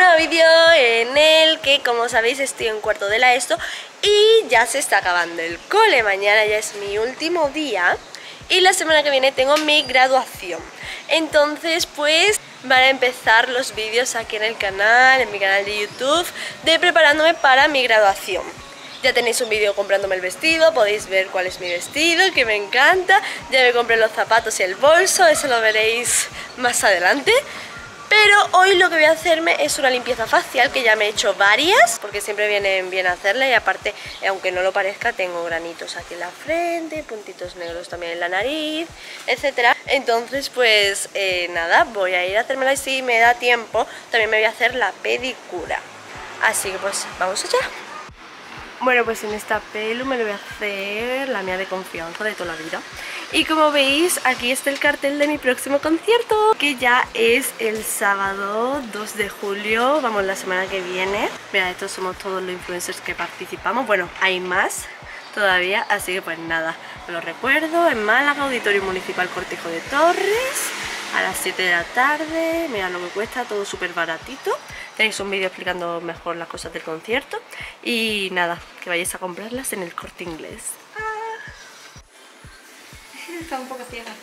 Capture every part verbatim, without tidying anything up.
nuevo vídeo en el que, como sabéis, estoy en cuarto de la ESO y ya se está acabando el cole. Mañana ya es mi último día y la semana que viene tengo mi graduación. Entonces pues van a empezar los vídeos aquí en el canal, en mi canal de YouTube, de preparándome para mi graduación. Ya tenéis un vídeo comprándome el vestido, podéis ver cuál es mi vestido, que me encanta. Ya me compré los zapatos y el bolso, eso lo veréis más adelante. Pero hoy lo que voy a hacerme es una limpieza facial, que ya me he hecho varias, porque siempre vienen bien hacerla. Y aparte, aunque no lo parezca, tengo granitos aquí en la frente, puntitos negros también en la nariz, etcétera. Entonces pues eh, nada, voy a ir a hacérmela y si me da tiempo también me voy a hacer la pedicura. Así que pues vamos allá. Bueno, pues en esta pelu me lo voy a hacer la mía de confianza de toda la vida. Y como veis, aquí está el cartel de mi próximo concierto, que ya es el sábado dos de julio, vamos, la semana que viene. Mira, estos somos todos los influencers que participamos. Bueno, hay más todavía, así que pues nada, me lo recuerdo, en Málaga, Auditorio Municipal Cortijo de Torres, a las siete de la tarde. Mira lo que cuesta, todo súper baratito. Tenéis un vídeo explicando mejor las cosas del concierto. Y nada, que vayáis a comprarlas en el Corte Inglés. Ah. Está un poco ciega.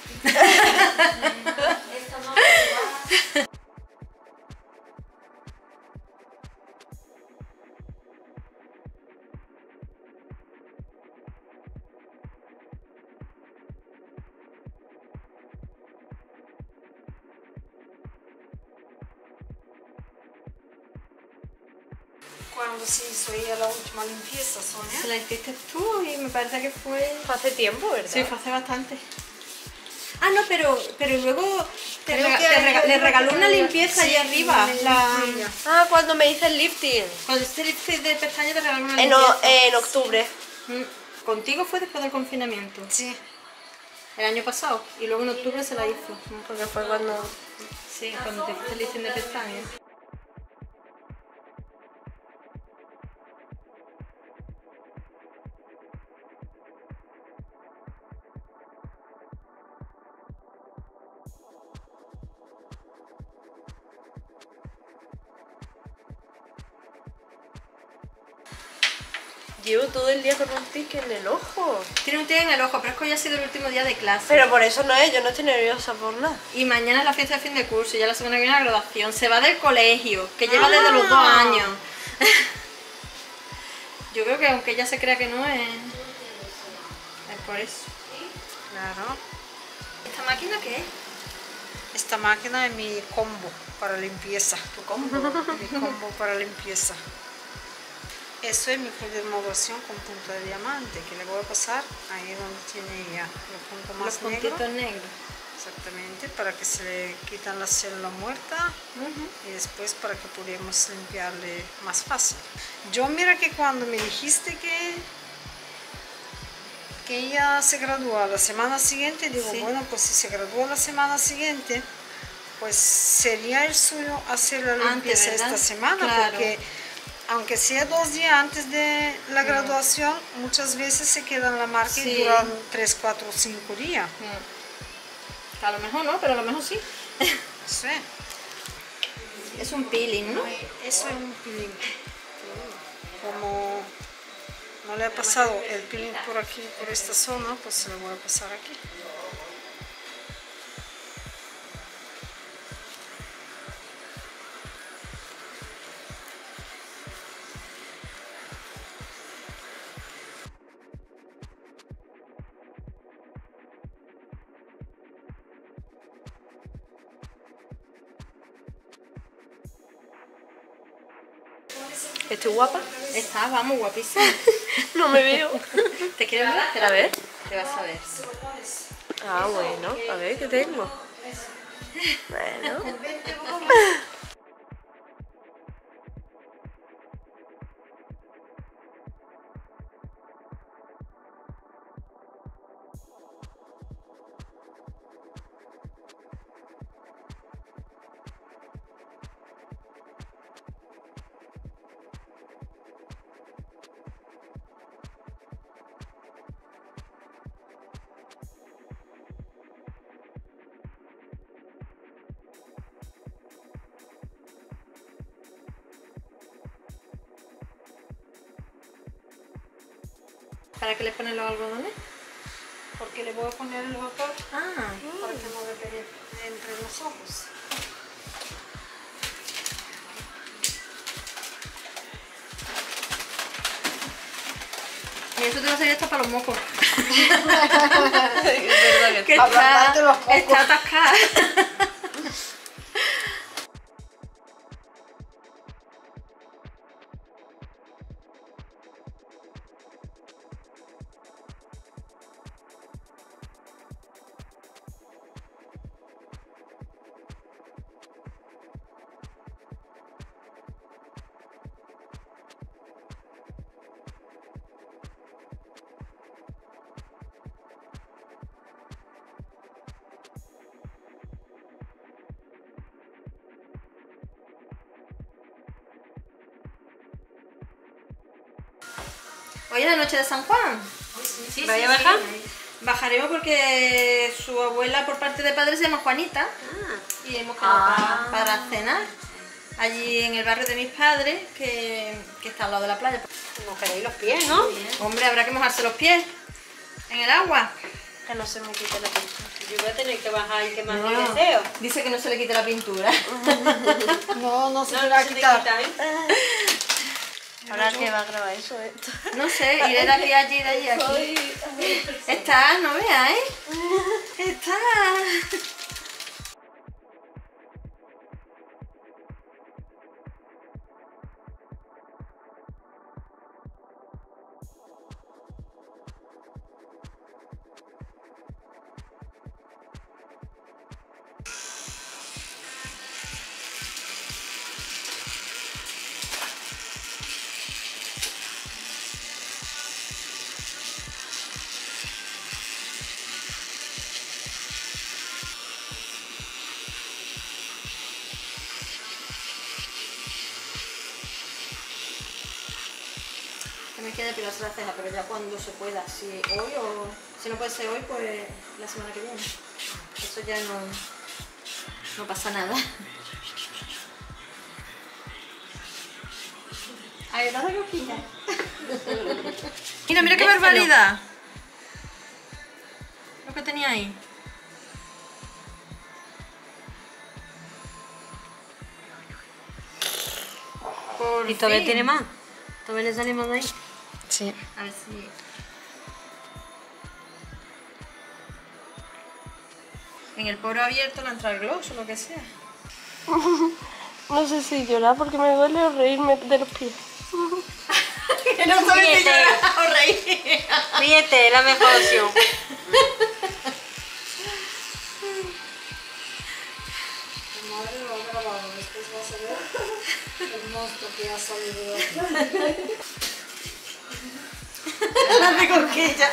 Cuando se hizo ella la última limpieza, Sonia. Se la hiciste tú y me parece que fue... Fue hace tiempo, ¿verdad? Sí, fue hace bastante. Ah, no, pero, pero luego te, Creo rega que te hay- rega le regaló una limpieza Sí, allá arriba. una La... limpieza. Ah, cuando me hice el lifting. Cuando hiciste el lifting de pestañas te regaló una En, limpieza. o- en octubre. Mm, Contigo fue después del confinamiento. Sí. El año pasado. Y luego en octubre se la hizo. Mm, Porque fue cuando... Sí, cuando te hiciste el lifting de pestañas. Llevo todo el día con un tic en el ojo. Tiene un tic en el ojo, pero es que hoy ha sido el último día de clase. Pero por eso no es, yo no estoy nerviosa por nada. Y mañana es la fiesta de fin de curso y ya la semana que viene la graduación. Se va del colegio, que lleva Ah. desde los dos años. Yo creo que aunque ella se crea que no es... Es por eso. Claro. ¿Esta máquina qué es? Esta máquina es mi combo para limpieza. ¿Tu combo? Mi combo para limpieza. Eso es mi dermovación con punto de diamante, que le voy a pasar ahí donde tiene ya los puntos Los más puntitos negros. negros. Exactamente, para que se le quitan las células muertas y después para que podamos limpiarle más fácil. Yo mira que cuando me dijiste que que ella se gradúa la semana siguiente, digo, Sí. bueno, pues si se gradúa la semana siguiente, pues sería el suyo hacer la Antes, limpieza ¿verdad? esta semana, Claro. porque aunque sea dos días antes de la graduación, muchas veces se queda en la marca Sí. y duran tres, cuatro, cinco días. Mm. A lo mejor no, pero a lo mejor sí. Sí. Es un peeling, ¿no? Eso es un peeling. Como no le ha pasado el peeling por aquí, por esta zona, pues se lo voy a pasar aquí. ¿Estoy guapa? Está, vamos, guapísima. No me veo. ¿Te quieres ver? A ver. Te vas a ver. Ah, bueno, a ver qué tengo. Bueno. ¿Para qué le ponen los algodones? Porque le voy a poner el vapor Ah, para que no le pegue entre los ojos. y eso te va a servir hasta para los mocos. Es verdad que Que Para está, ablandarte los mocos. está atascada. Hoy es la noche de San Juan. Sí, ¿Vaya sí, a bajar? sí. Bajaremos porque su abuela por parte de padre se llama Juanita y hemos quedado Ah. pa- para cenar allí en el barrio de mis padres que, que está al lado de la playa. No queréis los pies, ¿no? Hombre, habrá que mojarse los pies en el agua. Que no se me quite la pintura. Yo voy a tener que bajar y quemar mi No, deseo. dice que no se le quite la pintura. No, no se No, te va a no se te quitar. quita, ¿eh? Ahora que va a grabar eso, ¿eh? No sé, iré de aquí a allí, de allí a aquí. Está, no veas, ¿eh? Está. Que me quede depilarse la ceja, pero ya cuando se pueda, si hoy o si no puede ser hoy, pues la semana que viene. Eso ya no, no pasa nada. Ay, no lo pilla. Mira, mira qué barbaridad. Lo que tenía ahí. Por ¿Y todavía fin. tiene más? ¿Todavía le sale más de ahí? Sí. A ver si... En el poro abierto le entra el gloss o lo que sea. No sé si llorar porque me duele o reírme de los pies. Que no sabes si Ríete. llorar o reír. Ríete, es la mejor opción. Madre lo ha grabado, después vas a ver el monstruo que ha salido de aquí. La de cosquilla.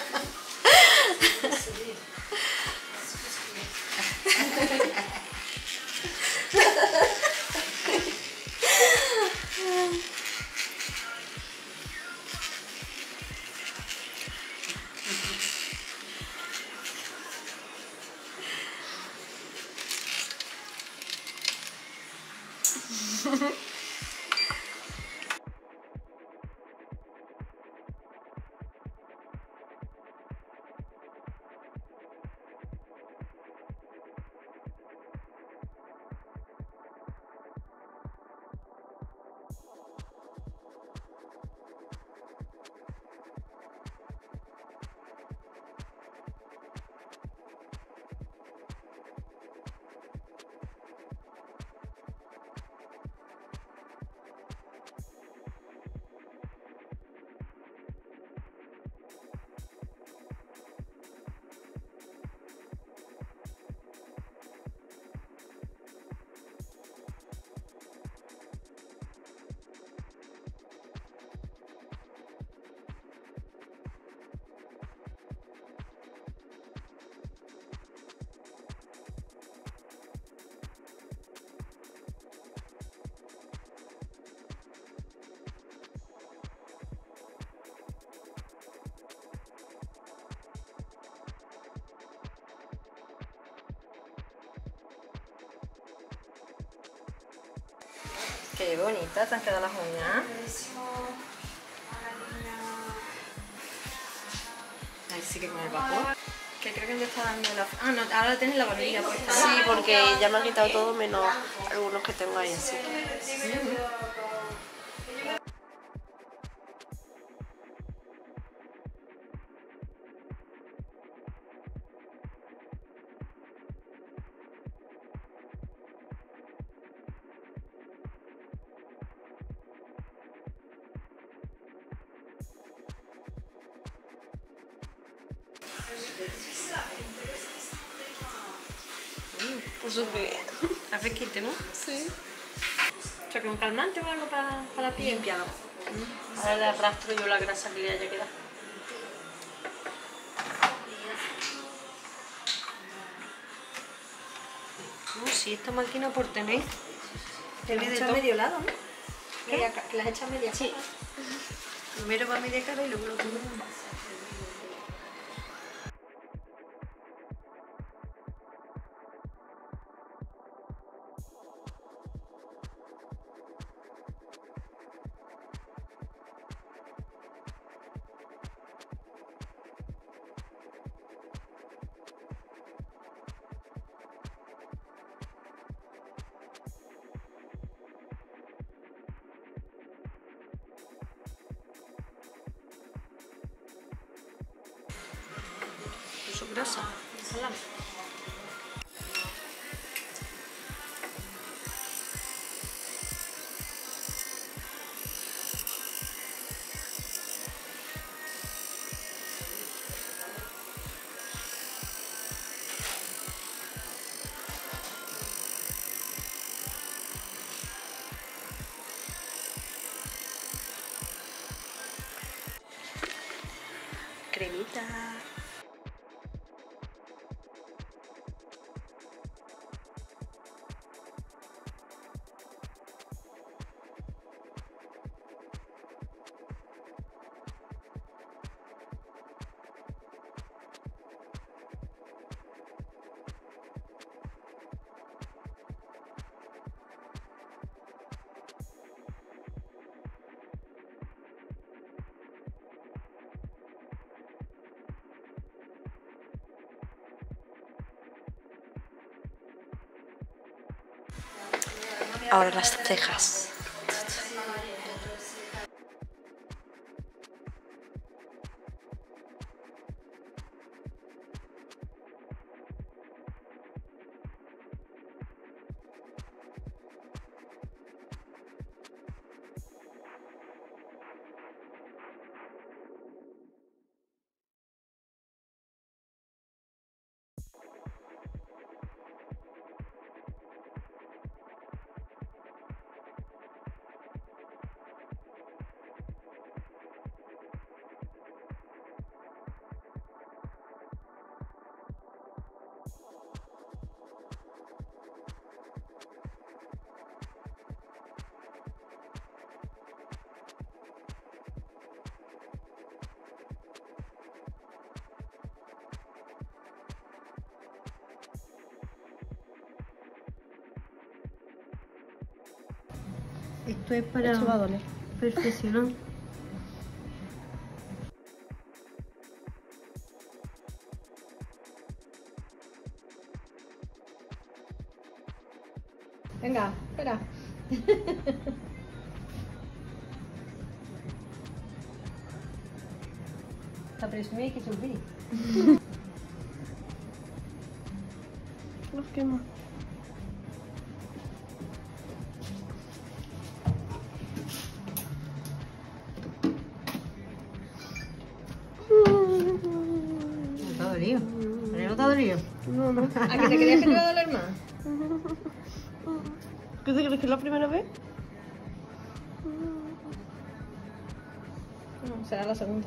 Qué bonita te han quedado las uñas. Buenísimo. A la niña. Ahí sí que con el vapor. Que creo que me está dando la... Ah, no, ahora tienes la barbilla puesta. Sí, porque ya me han quitado todo menos algunos que tengo ahí así. Pues súper bien. Está fresquito, ¿no? Sí. O sea, que un calmante o algo para, para la piel. Limpiado. Ahora le arrastro yo la grasa que le haya quedado. Uh, sí, esta máquina por tener. Te las Tiene de echas todo. medio lado, ¿no? Media ca- que las echas media Sí. cara. Primero va media cara y luego lo otro. Su grasa. Salame. Cremita. Ahora las cejas. Esto es para Esto va a doler. perfeccionar. Venga, espera. Sta presumendo che subì. Los quemo. No te ha dolido. ¿No te ha dolido? No, no. ¿A que te creías que te iba a doler más? ¿Qué te crees que es la primera vez? No, será la segunda.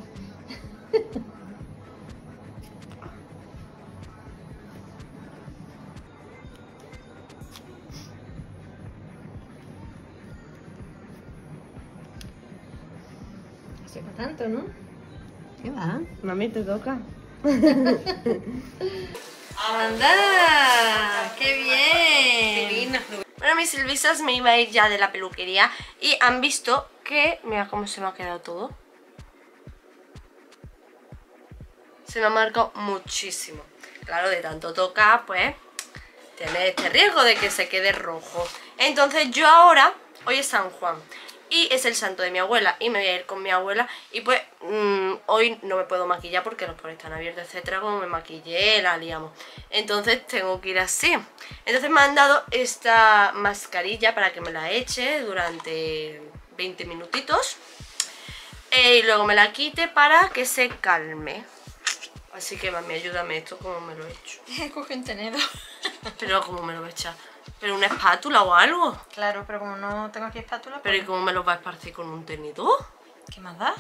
Sepa tanto, ¿no? ¿Qué va? Mami, te toca. ¡Anda! ¡Qué bien! Bueno, mis silvistas me iba a ir ya de la peluquería y han visto que... Mira cómo se me ha quedado todo. se me ha marcado muchísimo. Claro, de tanto tocar, pues tiene este riesgo de que se quede rojo. Entonces yo ahora, hoy es San Juan y es el santo de mi abuela y me voy a ir con mi abuela y pues mmm, hoy no me puedo maquillar porque los poros están abiertos, etcétera. Como me maquillé, la liamos. Entonces tengo que ir así. Entonces me han dado esta mascarilla para que me la eche durante veinte minutitos eh, y luego me la quite para que se calme. Así que mami, ayúdame esto como me lo he hecho. Coge un tenedor. Pero como me lo voy a echar. ¿Pero una espátula o algo? Claro, pero como no tengo aquí espátula, pues... ¿Pero y cómo me lo va a esparcir con un tenedor? ¿Qué más da?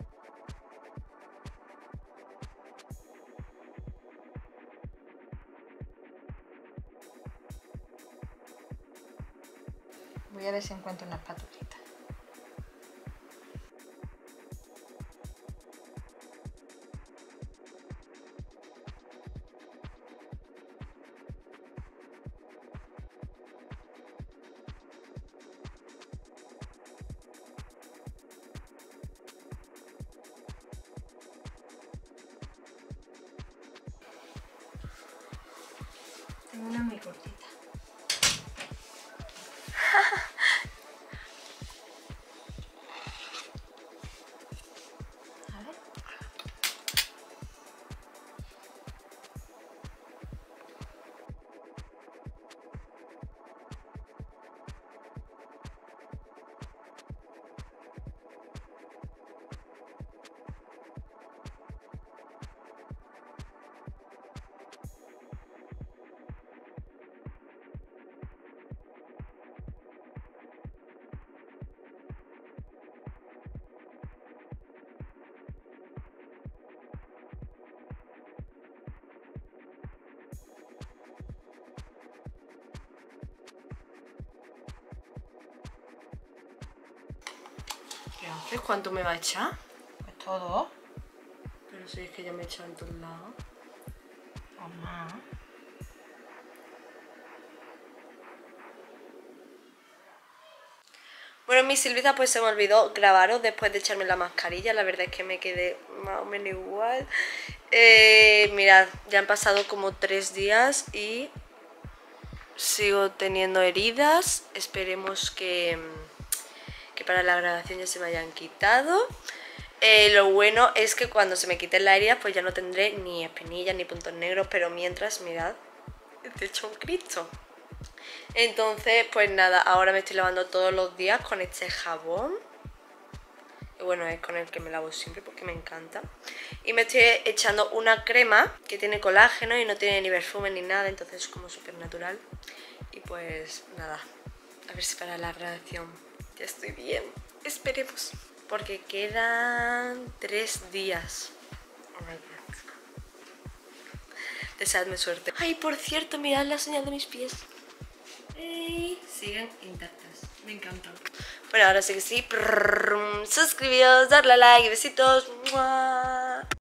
Voy a ver si encuentro una espatulita. Tengo una muy cortita. A ver. ¿Qué haces? ¿Cuánto me va a echar? Pues todo. Pero si es que ya me he echado en todos lados. Mamá. Bueno, mi Silvita, pues se me olvidó grabaros después de echarme la mascarilla. La verdad es que me quedé más o menos igual. Eh, mirad, ya han pasado como tres días y sigo teniendo heridas. Esperemos que, que para la grabación ya se me hayan quitado. Eh, lo bueno es que cuando se me quiten las heridas pues ya no tendré ni espinillas ni puntos negros. Pero mientras, mirad, te he hecho un Cristo. Entonces, pues nada, ahora me estoy lavando todos los días con este jabón. Y bueno, es con el que me lavo siempre porque me encanta. Y me estoy echando una crema que tiene colágeno y no tiene ni perfume ni nada. Entonces es como súper natural. Y pues nada, a ver si para la grabación ya estoy bien. Esperemos. Porque quedan tres días. Oh my God. Deseadme suerte. Ay, por cierto, mirad la señal de mis pies. Y siguen intactas, me encantan. Bueno, ahora sí que sí, suscribíos, darle a like, besitos. ¡Mua!